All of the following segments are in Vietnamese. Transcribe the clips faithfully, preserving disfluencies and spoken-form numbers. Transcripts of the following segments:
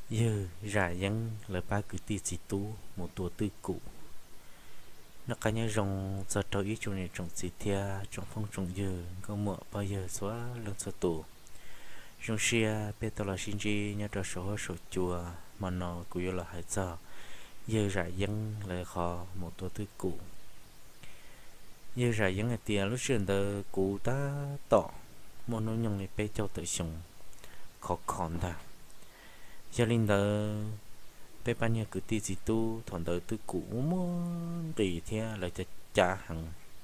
giờ ra dân là ba cứ ti chỉ tu một tua tư cụ nó cá nhân rong giờ trâu ít trong này trồng xịt thia trong phong trồng giờ có mỡ bao giờ xóa lần số tù trong xia bây giờ là sinh chi nhớ cho số số chùa mà nó cũng như là hải giờ giờ ra dân là khó một tua tư cụ giờ ra dân là tiền lúc xưa đó cụ ta tỏ một nội dung này bây châu tự sống khó khăn ta gia đình đó bé ban nhà cứ ti gì tu thằng đó tư cũ muốn tùy theo lại cho cha hằng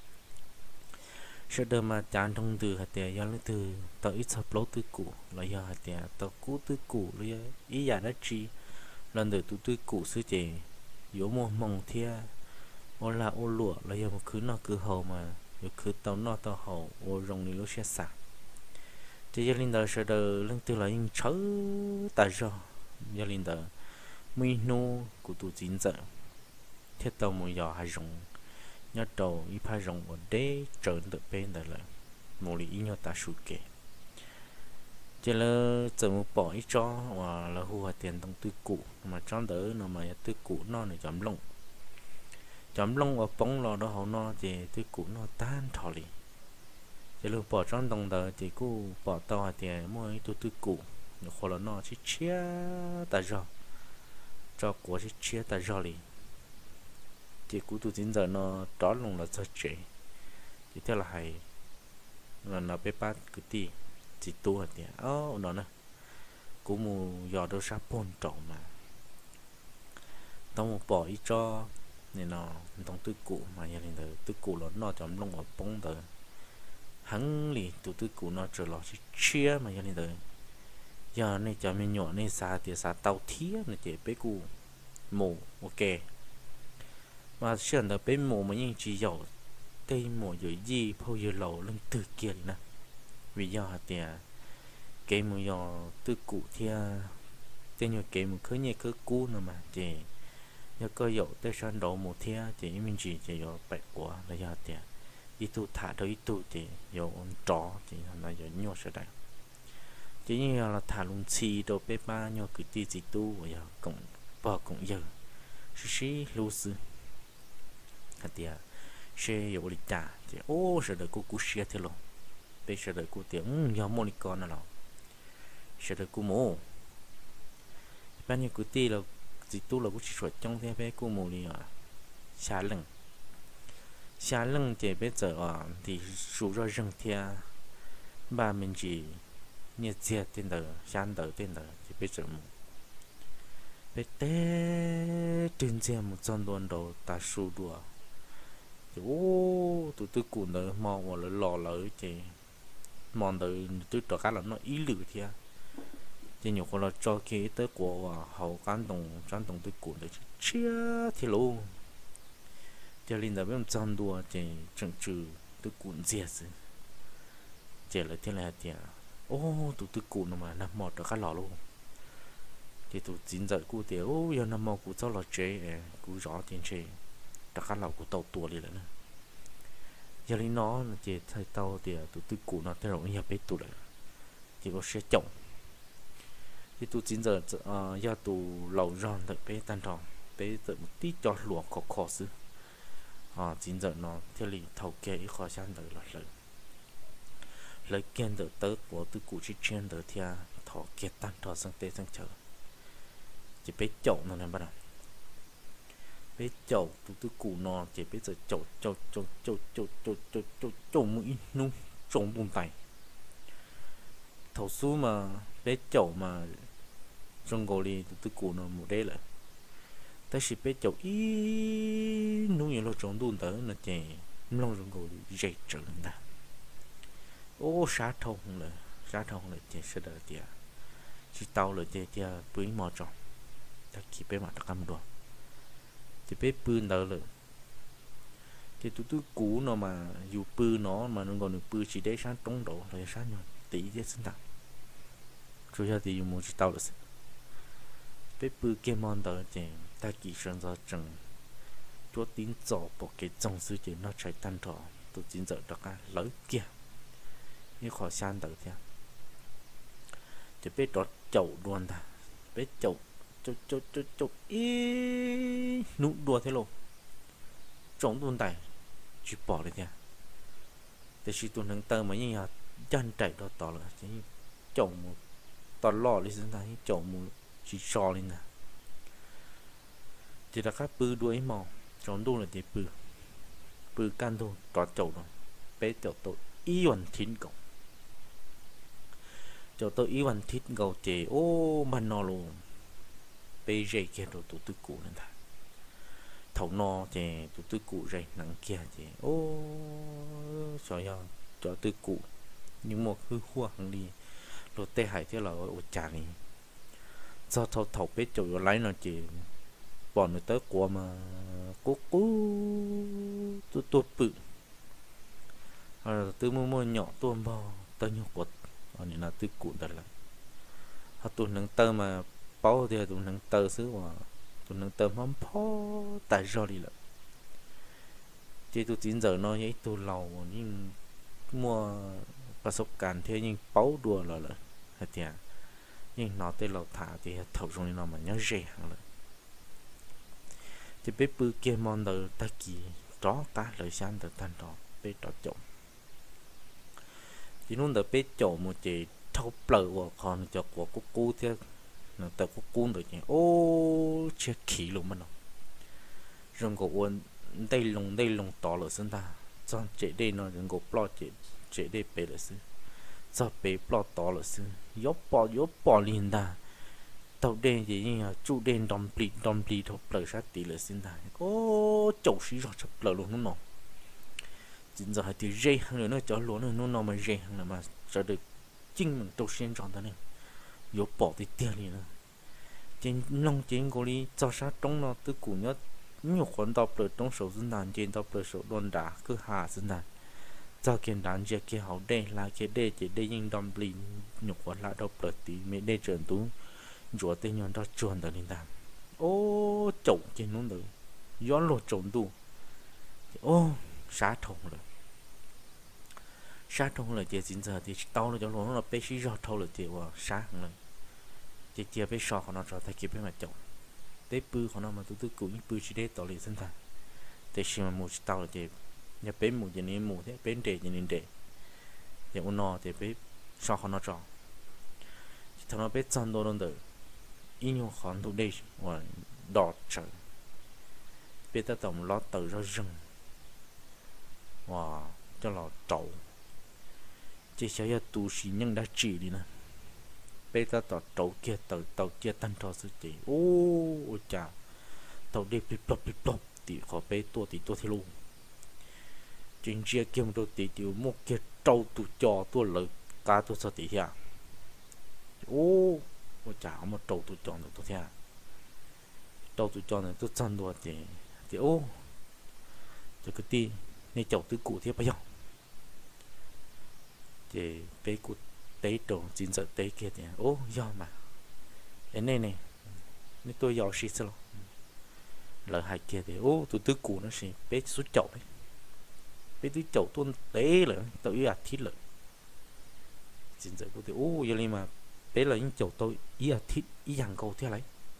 sau đó mà cha thông từ hạt tiền do lấy từ tao ít sập lỗ tư cũ là do hạt tiền tao cũ tư cũ là ý giả đã chi lần đầu tu tư cũ xứ chị yếu một mong theo ô là ô lụa là do một cứ nó cứ hầu mà rồi cứ tao nó tao hầu ô rồng này lúc sẽ sạc thì gia đình đó sau đó lần từ là những cháu ta rồi gia đình đó mấy nô của tụi chính giờ thiết tàu một giò hay rồng nhớ đầu ít phải rồng ở đây trở được bên đó là một lý nhớ ta sụt kề chỉ là giờ một bỏ ít cho và là hùa tiền đồng tư cụ mà trong đó nó mà tư cụ nó này chấm lông chấm lông ở bóng lò đó họ nó thì tư cụ nó tan thọ li chỉ là bỏ trong đồng đó thì cô bỏ tàu thì mỗi tư tư cụ hoặc là nó chỉ chia ta rồi cho của chỉ chia ta rồi li thì cú tu chính giờ nó đó luôn là cho trẻ thì theo là hay là nó bé bát cứ ti chỉ tu hả tiệt ô nó nè cú mù giò đâu sắp bồn trộn mà tao một bỏ ít cho nên nó tao tư cụ mà nhà lên từ tư cụ nó nó chấm lông ở bông từ hắn lì tụ tư cụ nó trở lại chỉ chia mà nhà lên từ giờ này cho mình nhỏ này xa thì xa tàu thía này chỉ bé cụ mù ok mà xem là bé mù mà những chỉ giàu tây mù rồi gì bao giờ lầu lên từ kia nè vì do thì cái mù giò tư cụ thì tên như cái mù khơi nhẹ khơi cũ nữa mà thì nhớ cơ dậu tới sang đầu mù thì thì mình chỉ chỉ có bạch quả là do thì ít tu thả đâu ít tu thì có trò thì là do nhau sẽ đấy chỉ như là thả luôn chi đồ bé ba nhau cứ ti gì tu và giờ cũng bao cũng giờ xí lưu sư hạt tiền xe有理trả thì ô sẽ được cô cú xe thế luôn bây giờ được cô tiếng giờ mua con nào sẽ được cô mua bao nhiêu cô ti là gì tu là cô chỉ xuất trong thế bé cô mua đi à xa lưng xa lưng thì bây giờ à thì số ra rừng thì ba mình chỉ nhiệt nhiệt tên đời san đời tên đời thì bây giờ mua bé té trên xe một trăm đô đầu ta số đùa ô tụi tôi cuốn đó mò vào là lò lỡ thì mòn từ tôi cho cá là nó ý lử thì thì nhiều con là cho cái tới của và hậu cán đồng cán đồng tôi cuốn được chia thì luôn cho nên là bên trong đua thì chẳng trừ tôi cuốn dẹt rồi chỉ là thế này thì ô tụi tôi cuốn mà nằm mò cho cá lò luôn thì tụi chín giờ cụ thì ô giờ nằm mò cụ cho lò chế cụ rõ tiền chế đã khá là của tàu tua đi nữa giờ lý nó chỉ thay tàu thì tụi tư cụ nó thay đổi nhập biết tụi lại chỉ có xe chồng thì tụi chín giờ giờ tụi lẩu giòn đợi bé tan tròn bé đợi một tí cho lúa khó khó xứ à chín giờ nó theo lý thầu kê khó khăn đợi là lợi lấy kiên đợi tớ của tư cụ chỉ chuyên đợi theo thọ kiệt tan tròn sang tê sang chờ chỉ bé chậu nó này bắt đầu bé chậu tụi tôi cụ nó chỉ bây giờ chậu chậu chậu chậu chậu chậu chậu chậu chậu mũi nung trồng bùn tay thầu su mà bé chậu mà trong gò li tụi tôi cụ nó một đây là ta chỉ bé chậu ý nung nhiều lo trồng bùn tới là chỉ long trong gò li dậy trở nè ô sát thông là sát thông là chỉ sẽ đợi tiệt chỉ tàu là chỉ tiệt bưởi mò trồng ta kịp bé mà ta cầm đồ thì bé pươn đó rồi thì tụi tôi cũ nó mà dù pư nó mà nó còn được pư chỉ để sáng trống độ là sáng rồi tỷ thế sinh tặng rồi giờ thì một chỉ tao được bé pư kia món đó thì ta chỉ sơn ra chừng chúa tiếng gió bỏ cái trong sự chỉ nó chạy tan trò tụi chính giờ đó cả lớn kia như khỏi san đầu thế thì bé đọt chậu luôn ta bé chậu chụp chụp chụp chụp ý nụ đùa thế lộ trống tuôn tay chỉ bỏ đi theo để chỉ tuôn nâng tơ mà như là chân chạy đó tỏ là chỉ chồng một tỏ lò đi xin thấy chồng một chỉ so lên nè chỉ là các bư đuôi màu trống đu là thì bư bư can đu tỏ chậu rồi bé tiểu tội ý hoàn thính cậu cho tôi ý hoàn thính cậu chế ô mà nó luôn bây giờ kia đồ tụi tôi cụ nên thà thầu no chế tụi tôi cụ rồi nặng kia chế ô cho nhau cho tôi cụ nhưng một hư hoa hàng đi rồi tê hải thế là ở trà này do thầu thầu biết chỗ lấy nó chỉ bọn người tới của mà cố cố tôi tôi bự rồi tôi mua mua nhỏ tôi bao tôi nhỏ quật ở này là tôi cụ thật là họ tôi nâng tơ mà bao thì tôi nâng tơ xứ mà tôi nâng tơ mắm phó tại do đi là chỉ tôi chín giờ nó ấy tôi lầu nhưng muaประสบการณ์thế nhưng bao đùa là là hết tiền nhưng nó tới lầu thả thì thầu trong nó mà nhớ rẻ hàng là thì bé bự kia món đời ta kỳ đó ta lời sáng từ thanh đó bé đó trộn chỉ muốn được bé trộn một chị thâu bờ của con cho của cô cô thế nó tập cô cô được nhỉ ô chết khí luôn mà nó rồi có uốn đây lùng đây lùng to rồi xin ta cho chị đây nó đừng có lo chị chị đây bé rồi xin cho bé lo to rồi xin dốt bỏ dốt bỏ liền ta tàu đen gì như chú đen đom bì đom bì thâu bờ sát tỷ rồi xin ta ô chậu xí rồi chậu bờ luôn nó chính giờ thì dây hơn nữa cho luôn nữa nó mà dây hơn mà sẽ được chính mình đầu tiên chọn thế này yếu bỏ thì tiền đi nữa trên nông trên cô đi cho sát trong nó từ cũ nhất nhiều khoản đọc được trong số dân đàn trên đọc được số đòn đá cứ hạ dân đàn cho kiện đànជាគេហៅដេlà cái đê chỉ đê nhưng đom bì nhiều khoản lại đọc được tí mấy đê chuyển tú rủa tên nhon đó chuồn tới lên đàn ô chậu trên nó được gió lột trộn tu ô sát thùng rồi sát thùng là chỉ chính giờ thì tao là cho nó là bé xí giọt thâu là chỉ vào sát rồi chỉ chỉ bé sọ nó cho thay kịp với mặt chậu tế bự của nó mà tôi tôi cũng bự chỉ để tao liền sinh thành để khi mà mua tao là chỉ nhà bé mua gì nên mua thế bé để gì nên để để ôn nó thì bé sọ của nó cho thằng nó bé chăn đồ luôn được in nhiều khoản thu đây và đỏ trời bé ta tổng lót từ ra rừng wow cho nó trâu chỉ sẽ là tu sĩ nhân đã chỉ đi nè bây giờ tàu trâu kia tàu tàu kia tăng cho sự chỉ ô chà tàu đi bị bập bị bập thì khó bé tua thì tua theo luôn chính chia kiếm đồ thì tiêu một kia trâu tu cho tua lợi cá tua sao thì hả ô ô chà mà trâu tu cho được tua theo trâu tu cho này tu chân đồ thì thì ô cho cái ti này chậu tứ cụ thế bao giờ thì bé cụ tế đồ chính giờ tế kia thì ô do mà đến này này nên tôi giàu xí sao lời hai kia thì ô tụi tứ cụ nó sẽ bé xuất chậu đấy bé tứ chậu tuôn tế rồi tôi ý à thít rồi chính giờ cụ thì ô giờ này mà bé là những chậu tôi ý à thít ý hàng cầu thế này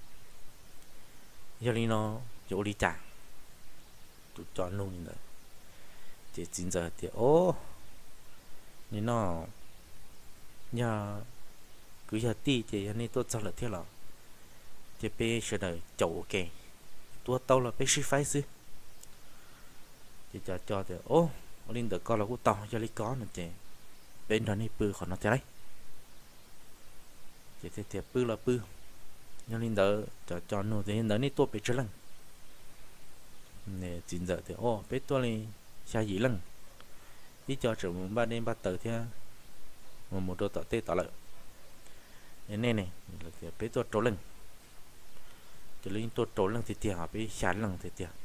giờ này nó chỗ đi trả tụi chọn luôn rồi thì chính giờ thì ô như nó nhà cứ giờ ti thì anh ấy tôi cho là thế nào thì bé sẽ đợi chậu kề tôi tao là bé sĩ phái xứ thì cho cho thì ô linh được coi là của tao cho lấy có nữa chị bên đó này bự còn nó thế đấy thì thì thì bự là bự nhưng linh đỡ cho cho nó thì linh đỡ này tôi bị chơi lăng nè chính giờ thì ô bé tôi này xa gì lăng đi cho trưởng ba đêm ba tờ theo một một đôi tờ tê tỏ lại nên này này là cái bé tôi trốn lưng cho lên tôi trốn lưng thì tiền bé sáng lưng thì tiền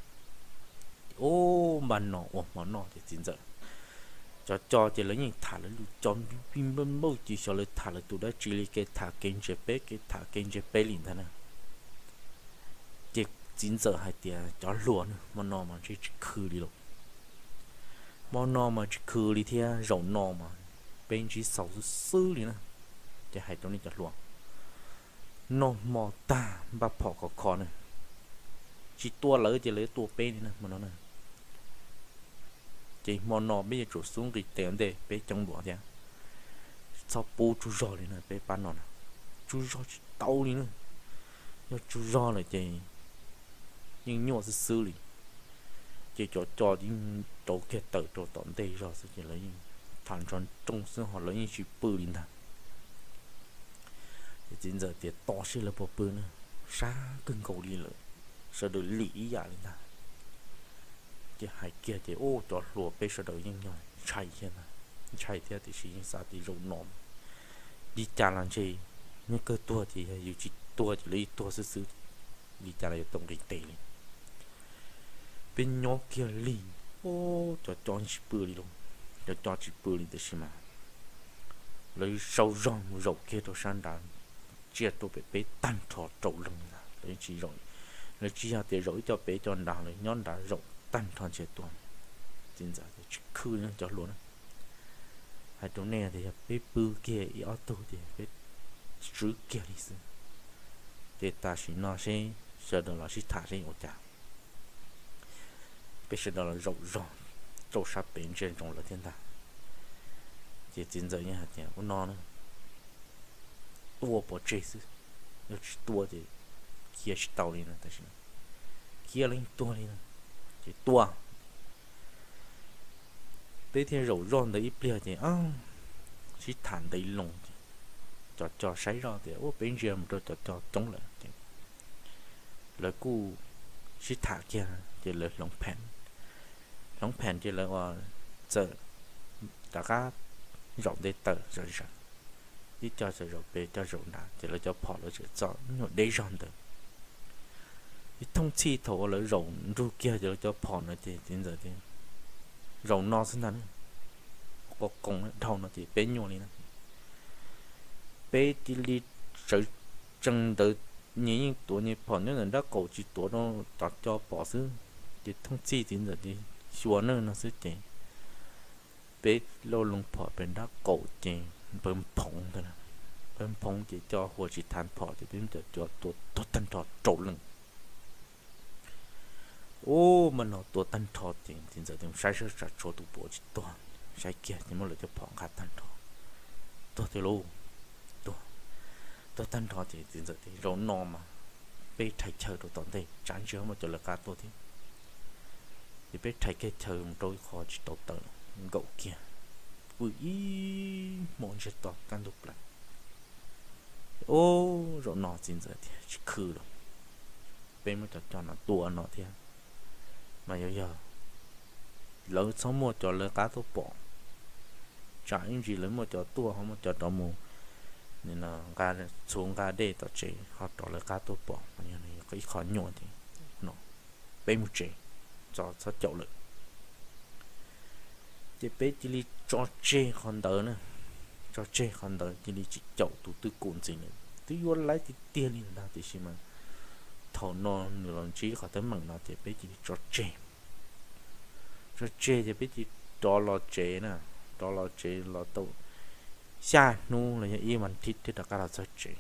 ô mà nọ ô mà nọ thì chính giờ cho cho chỉ lấy những thả lấy cho pin bên mâu chỉ cho lấy thả lấy tụi đó chỉ lấy cái thả kênh chế bé cái thả kênh chế bé liền thế này chỉ chính giờ hai tiền cho luôn mà nọ mà chỉ khử đi luôn mà nọ mà chỉ khử đi theo rau nọ mà bên chỉ sáu sư đi nè chỉ hai trong này chặt luôn nó mò ta bà phỏ có khó này chỉ tua lỡ chỉ lấy tua bê này mà nó này chỉ mòn nọ bây giờ chủ xuống thì tiền để bê trong bỏ ra sau bố chú rò này này bê bán nó chú rò tao đi nữa nó chú rò là chỉ nhưng nhỏ sẽ xử lý chỉ cho cho đi tổ kết tự cho tận đây rồi sẽ chỉ lấy thằng tròn trong sinh hoạt lấy những chuyện bự lên thằng chính giờ thì to sẽ là bộ bự nữa xa cưng cầu đi lợi sợ được lý giả lên thằng chỉ hai kia thì ô cho lùa bê sợ đời nhưng nhau chạy thế nào chạy theo thì chỉ sao thì rộng nóm đi trả làm gì nhưng cơ tua thì dù chỉ tua chỉ lấy tua sứ sứ đi trả lại tổng định tệ bên nhỏ kia lì ô cho cho chỉ bự đi luôn cho cho chỉ bự đi được mà lấy sâu rong rộng kia đồ san đàn chia tôi bị bé tan thọ trộn lưng lấy chỉ rồi lấy chỉ hạt để rỗi cho bé cho đàn lấy nhon đàn rộng tan thọ chia tuần chính ra thì khư nó cho luôn hai chỗ này thì bé bự kia ở tôi thì bé chữ kia đi xí để ta chỉ nói xem giờ đó là chỉ thả trên ô chả bây giờ đó là rộng rộng rộng sát bên trên trong là thiên đàng thì chính giờ như hạt nhà của nó nữa tua bỏ chết chứ nó chỉ tua thì kia chỉ tàu đi nữa tại sao kia lên tua đi nữa chỉ tua tới thiên rộng rộng đấy ít thì à chỉ thản đấy lồng cho cho sấy ra thì ô bên trên một đôi cho cho chống lại là cu chỉ thả kia thì là lồng phèn lồng phèn thì làว่าจะ大家 rộng để tờ rồi rồi đi cho rồi rộng về cho rộng nào thì là cho bỏ nó sẽ cho nó để rộng được đi thông chi thổ là rộng ru kia rồi cho bỏ nó thì đến giờ thì rộng no xin hắn có cùng đầu nó thì bé nhỏ lên bé đi đi chơi chân tới những tuổi như bỏ nó là đã cổ chỉ tuổi nó đặt cho bỏ xứ thì thông chi đến giờ thì xóa nó nó sẽ chạy bé lô lông phò bên đó cổ chèn bơm phồng thôi nè bơm phồng chỉ cho hồ chỉ than phò thì bên cho choตัวตัวตันทอtrộn lưng ô mà nóตัวตันทอthì thì giờ thì sai sơ sạch cho tụ bộ chỉ toàn sai kia nhưng mà lại cho phồng khátตันทอตัวthì lôตัวตัวตันทอthì thì giờ thì rau nò mà bé thay chơi đồ toàn đây chán chưa mà cho là cá tôi thì thì bé thay cái chơi một đôi khó chỉ đầu tờ gậu kia vui mòn chết to tan đục lại ô rồi nọ chính giờ thì chỉ khử rồi bên mới cho cho nó tua nó thế mà giờ giờ lỡ sống một cho lỡ cá tôi bỏ trả những gì lỡ một cho tua không một cho đó mù nên là cá xuống cá để tao chế họ cho lỡ cá tôi bỏ mà như này cái khó nhọn thì nó bên một chế cho sát chậu lực chỉ biết chỉ đi cho chê con đỡ nữa cho chê con đỡ chỉ đi chỉ chậu tụ tư cuộn gì nữa tư vô lấy thì tiền đi ra thì xem mà thầu non nửa lần chỉ có tới mảng nó thì biết chỉ cho chê cho chê thì biết chỉ cho lo chê nè cho lo chê lo tụ xa nu là những ý mình thích thì đã cả là cho chê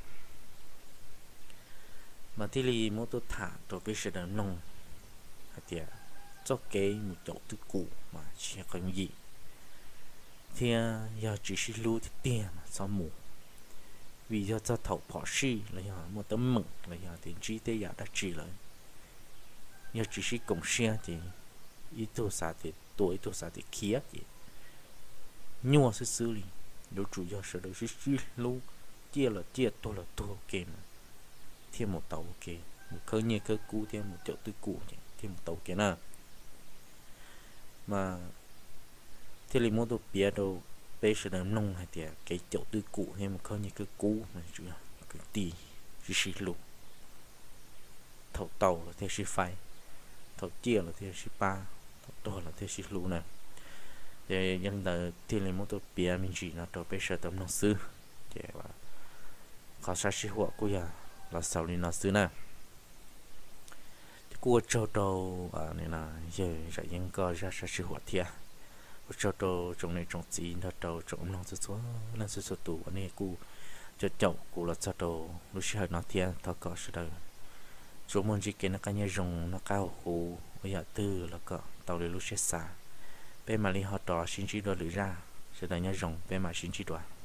mà thì li mua tôi thả tôi biết sẽ đỡ nông hay tiệt cho cái một chậu tư cụ mà chỉ có gì thì giờ chỉ是lưu thì tiền mà sao mù vì giờ cho thầu bỏ xí là giờ một tấm mực là giờ tiền chi tế giờ đã chỉ lại giờ chỉ是công xe thì ítตัว啥thì tuổiตัว啥thì kia thì nhua sẽ xử lý nếu chủ yếu sẽ được chỉ lưu chia là chia tôi là tôi ok mà thêm một tàu ok một cơ như cơ cũ thêm một chậu tư cụ thêm một tàu kia nào mà thì lấy một đồ bia đồ bây giờ nó nông hay thì cái chậu tư cụ hay một cơ như cái cũ mà chủ yếu cái tì chỉ xí lục thầu tàu là theo xí phai thầu chia là theo xí ba thầu to là theo xí lục này thì nhân đời thì lấy một đồ bia mình chỉ là đồ bây giờ tấm nông sư thì là khó sát xí hộ của nhà là sau này nó sư này cua trâu trâu à này là giờ sẽ những cái ra sẽ sử hoạt thiệt trâu trâu trong này trong gì nó trâu trong nó sẽ số nó sẽ số tủ này cu cho chậu cu là trâu trâu lúc sau nó thiệt thao có sẽ đâu số môn chỉ kiến nó cái nhà rồng nó cao hồ bây giờ tư là có tàu để lúc chết xa bên mà li họ trò xin chỉ đua lưỡi ra sẽ là nhà rồng bên mà xin chỉ đua